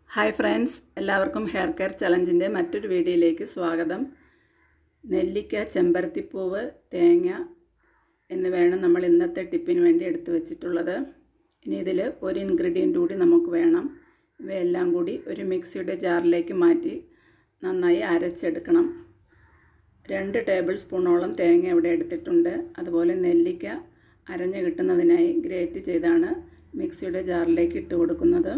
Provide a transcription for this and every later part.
Hi friends, എല്ലാവർക്കും hair care ചലഞ്ചിൻ്റെ മറ്റൊരു വീഡിയോയിലേക്ക് സ്വാഗതം. നെല്ലിക്ക, ചെമ്പരത്തിപ്പൂവ്, തേങ്ങ എന്നിവയാണ് നമ്മൾ ഇന്നത്തെ ടിപ്പിന് വേണ്ടി എടുത്തു വച്ചിട്ടുള്ളത്. ഇനി ഇതിൽ ഒരു ഇൻഗ്രീഡിയൻ്റ് കൂടി നമുക്ക് വേണം. ഇവയെല്ലാം കൂടി ഒരു മിക്സിയുടെ ജാറിലേക്ക് മാറ്റി നന്നായി അരച്ചെടുക്കണം. 2 ടേബിൾ സ്പൂണോളം തേങ്ങ ഇവിടെ എടുത്തിട്ടുണ്ട്. അതുപോലെ നെല്ലിക്ക അരഞ്ഞ് കിട്ടുന്നതിനായി ഗ്രേറ്റ് ചെയ്താണ് മിക്സിയുടെ ജാറിലേക്ക് ഇട്ട് കൊടുക്കുന്നത്.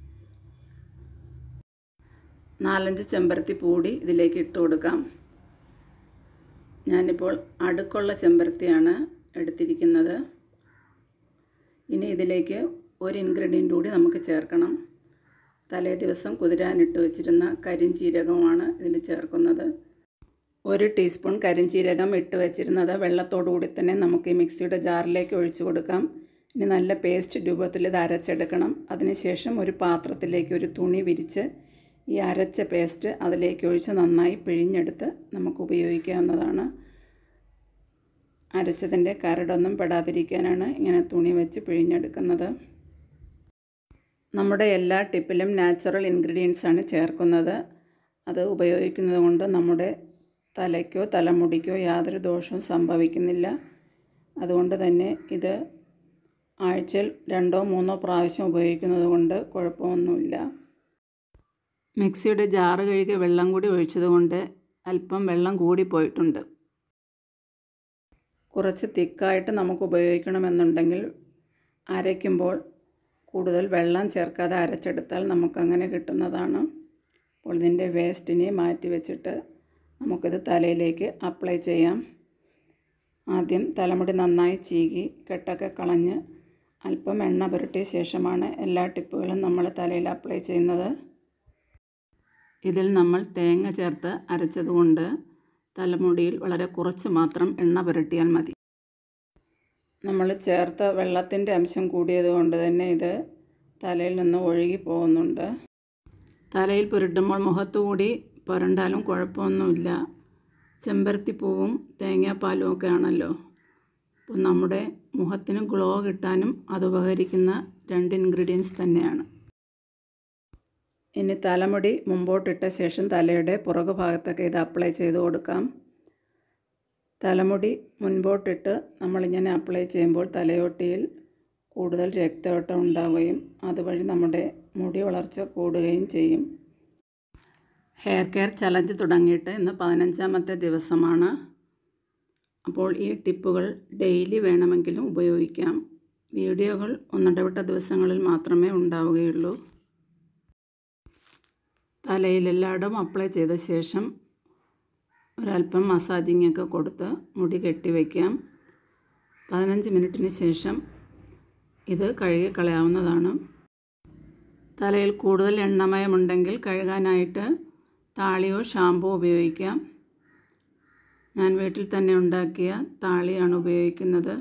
4-5 ചെമ്പരത്തി പൂടി ഇതിലേക്ക് ഇട്ട് കൊടുക്കാം. ഞാനിപ്പോൾ അടുക്കുള്ള ചെമ്പരത്തിയാണ് എടുത്തിരിക്കുന്നത്. ഇനി ഇതിലേക്ക് ഒരു ഇൻഗ്രീഡിയൻ്റ് കൂടി നമുക്ക് ചേർക്കണം. തലേ ദിവസം കുതിരാനിട്ട് വെച്ചിരുന്ന കരിഞ്ചീരകമാണ് ഇതിൽ ചേർക്കുന്നത്. 1 ടീസ്പൂൺ കരിഞ്ചീരകം ഇട്ട് വെച്ചിരുന്നത് വെള്ളത്തോടു കൂടി തന്നെ നമുക്ക് ഈ മിക്സിയുടെ ജാറിലേക്ക് ഒഴിച്ചു കൊടുക്കാം. ഇനി നല്ല പേസ്റ്റ് രൂപത്തിൽ ഇത് അരച്ചെടുക്കണം. അതിനുശേഷം ഒരു പാത്രത്തിലേക്ക് ഒരു തുണി വിരിച്ച് ഈ അരച്ച പേസ്റ്റ് അതിലേക്ക് ഒഴിച്ച് നന്നായി പിഴിഞ്ഞെടുത്ത് നമുക്ക് ഉപയോഗിക്കാവുന്നതാണ്. അരച്ചതിൻ്റെ കരടൊന്നും പെടാതിരിക്കാനാണ് ഇങ്ങനെ തുണി വെച്ച് പിഴിഞ്ഞെടുക്കുന്നത്. നമ്മുടെ എല്ലാ ടിപ്പിലും നാച്ചുറൽ ഇൻഗ്രീഡിയൻസാണ് ചേർക്കുന്നത്. അത് ഉപയോഗിക്കുന്നത് കൊണ്ട് നമ്മുടെ തലയ്ക്കോ തലമുടിക്കോ യാതൊരു ദോഷവും സംഭവിക്കുന്നില്ല. അതുകൊണ്ട് തന്നെ ഇത് ആഴ്ചയിൽ 2-3 പ്രാവശ്യം ഉപയോഗിക്കുന്നത് കൊണ്ട് കുഴപ്പമൊന്നുമില്ല. മിക്സിയുടെ ജാറ് കഴുകി വെള്ളം കൂടി ഒഴിച്ചതുകൊണ്ട് അല്പം വെള്ളം കൂടിപ്പോയിട്ടുണ്ട്. കുറച്ച് തിക്കായിട്ട് നമുക്ക് ഉപയോഗിക്കണമെന്നുണ്ടെങ്കിൽ അരയ്ക്കുമ്പോൾ കൂടുതൽ വെള്ളം ചേർക്കാതെ അരച്ചെടുത്താൽ നമുക്കങ്ങനെ കിട്ടുന്നതാണ്. അപ്പോൾ ഇതിൻ്റെ വേസ്റ്റിനെ മാറ്റി വെച്ചിട്ട് നമുക്കിത് തലയിലേക്ക് അപ്ലൈ ചെയ്യാം. ആദ്യം തലമുടി നന്നായി ചീകി കെട്ടൊക്കെ കളഞ്ഞ് അല്പം എണ്ണ പുരട്ടിയ ശേഷമാണ് എല്ലാ ടിപ്പുകളും നമ്മൾ തലയിൽ അപ്ലൈ ചെയ്യുന്നത്. ഇതിൽ നമ്മൾ തേങ്ങ ചേർത്ത് അരച്ചതുകൊണ്ട് തലമുടിയിൽ വളരെ കുറച്ച് മാത്രം എണ്ണ പുരട്ടിയാൽ മതി. നമ്മൾ ചേർത്ത വെള്ളത്തിൻ്റെ അംശം കൂടിയതുകൊണ്ട് തന്നെ ഇത് തലയിൽ നിന്ന് ഒഴുകി പോകുന്നുണ്ട്. തലയിൽ പുരട്ടുമ്പോൾ മുഖത്തുകൂടി പുരണ്ടാലും കുഴപ്പമൊന്നുമില്ല. ചെമ്പരത്തിപ്പൂവും തേങ്ങാപ്പാലും ഒക്കെ ആണല്ലോ. അപ്പോൾ നമ്മുടെ മുഖത്തിന് ഗ്ലോ കിട്ടാനും അത് ഉപകരിക്കുന്ന 2 ഇൻഗ്രീഡിയൻസ് തന്നെയാണ്. ഇനി തലമുടി മുമ്പോട്ടിട്ട ശേഷം തലയുടെ പുറകു ഭാഗത്തൊക്കെ ഇത് അപ്ലൈ ചെയ്ത് കൊടുക്കാം. തലമുടി മുൻപോട്ടിട്ട് നമ്മളിങ്ങനെ അപ്ലൈ ചെയ്യുമ്പോൾ തലയോട്ടിയിൽ കൂടുതൽ രക്തയോട്ടം ഉണ്ടാവുകയും അതുവഴി നമ്മുടെ മുടി വളർച്ച കൂടുകയും ചെയ്യും. ഹെയർ കെയർ ചലഞ്ച് തുടങ്ങിയിട്ട് ഇന്ന് 15ാമത്തെ ദിവസമാണ്. അപ്പോൾ ഈ ടിപ്പുകൾ ഡെയിലി വേണമെങ്കിലും ഉപയോഗിക്കാം. വീഡിയോകൾ ഒന്നിടവിട്ട ദിവസങ്ങളിൽ മാത്രമേ ഉണ്ടാവുകയുള്ളൂ. തലയിൽ എല്ലായിടവും അപ്ലൈ ചെയ്ത ശേഷം ഒരല്പം മസാജിങ് ഒക്കെ കൊടുത്ത് മുടി കെട്ടിവയ്ക്കാം. 15 മിനിറ്റിന് ശേഷം ഇത് കഴുകി കളയാവുന്നതാണ്. തലയിൽ കൂടുതൽ എണ്ണമയമുണ്ടെങ്കിൽ കഴുകാനായിട്ട് താളിയോ ഷാമ്പോ ഉപയോഗിക്കാം. ഞാൻ വീട്ടിൽ തന്നെ ഉണ്ടാക്കിയ താളിയാണ് ഉപയോഗിക്കുന്നത്.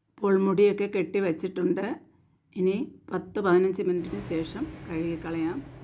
മുടിയൊക്കെ കെട്ടി വച്ചിട്ടുണ്ട്. ഇനി 10-15 മിനിറ്റിന് ശേഷം കഴുകി കളയാം.